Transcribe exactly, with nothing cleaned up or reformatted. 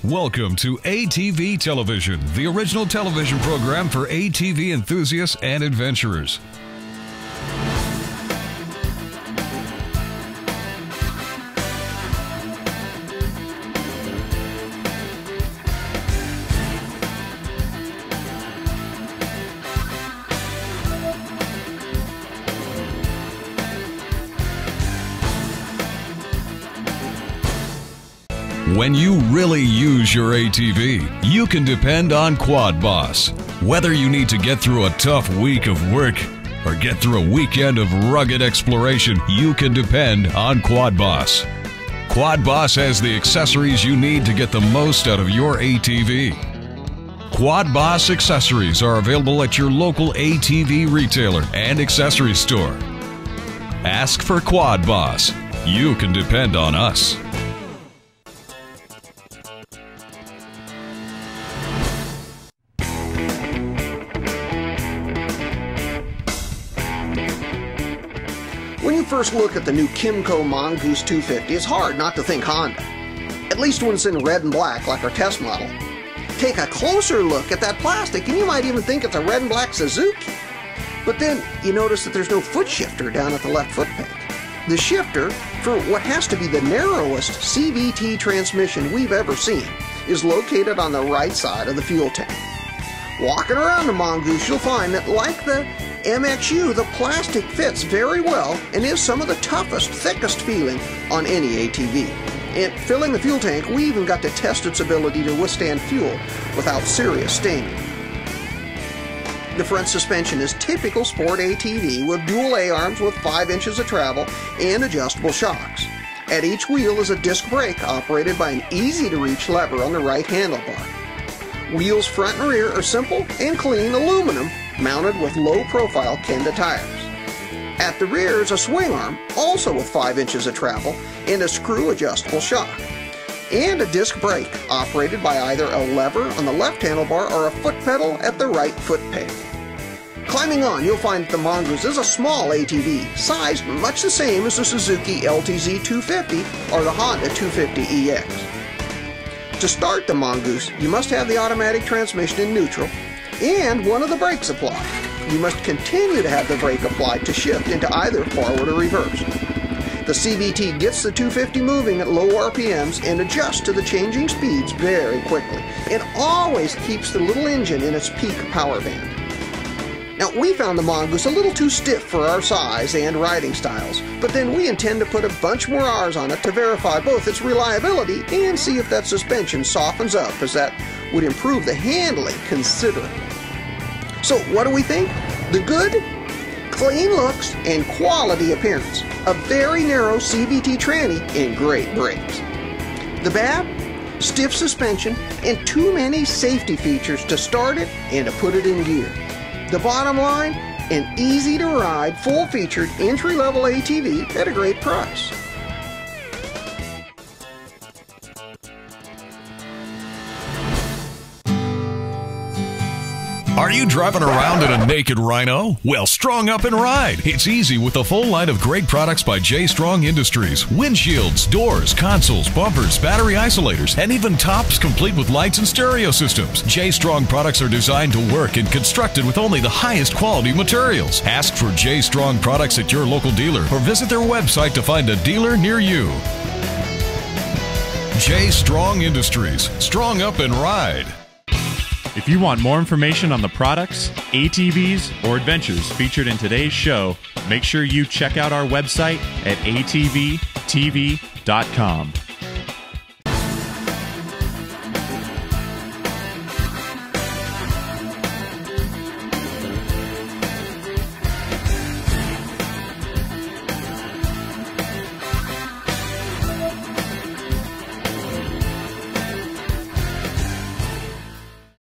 Welcome to A T V Television, the original television program for A T V enthusiasts and adventurers. When you really use your A T V, you can depend on Quad Boss. Whether you need to get through a tough week of work or get through a weekend of rugged exploration, you can depend on Quad Boss. Quad Boss has the accessories you need to get the most out of your A T V. Quad Boss accessories are available at your local A T V retailer and accessory store. Ask for Quad Boss. You can depend on us. When you first look at the new Kymco Mongoose two fifty, it's hard not to think Honda, at least when it's in red and black like our test model. Take a closer look at that plastic and you might even think it's a red and black Suzuki. But then you notice that there's no foot shifter down at the left foot peg. The shifter, for what has to be the narrowest C V T transmission we've ever seen, is located on the right side of the fuel tank. Walking around the Mongoose, you'll find that like the M X U, the plastic fits very well and is some of the toughest, thickest feeling on any A T V. And filling the fuel tank, we even got to test its ability to withstand fuel without serious staining. The front suspension is typical sport A T V with dual A-arms with five inches of travel and adjustable shocks. At each wheel is a disc brake operated by an easy-to-reach lever on the right handlebar. Wheels front and rear are simple and clean aluminum mounted with low-profile Kenda tires. At the rear is a swing arm, also with five inches of travel, and a screw-adjustable shock. And a disc brake, operated by either a lever on the left handlebar or a foot pedal at the right foot peg. Climbing on, you'll find that the Mongoose is a small A T V, sized much the same as the Suzuki L T Z two fifty or the Honda two fifty E X. To start the Mongoose, you must have the automatic transmission in neutral and one of the brakes applied. You must continue to have the brake applied to shift into either forward or reverse. The C V T gets the two fifty moving at low R P Ms and adjusts to the changing speeds very quickly, and always keeps the little engine in its peak power band. Now, we found the Mongoose a little too stiff for our size and riding styles, but then we intend to put a bunch more hours on it to verify both its reliability and see if that suspension softens up, as that would improve the handling considerably. So what do we think? The good? Clean looks and quality appearance. A very narrow C V T tranny and great brakes. The bad? Stiff suspension and too many safety features to start it and to put it in gear. The bottom line? An easy-to-ride, full-featured, entry-level A T V at a great price. Are you driving around in a naked Rhino? Well, strong up and ride. It's easy with a full line of great products by J. Strong Industries. Windshields, doors, consoles, bumpers, battery isolators, and even tops complete with lights and stereo systems. J. Strong products are designed to work and constructed with only the highest quality materials. Ask for J. Strong products at your local dealer or visit their website to find a dealer near you. J. Strong Industries. Strong up and ride. If you want more information on the products, A T Vs, or adventures featured in today's show, make sure you check out our website at A T V T V dot com.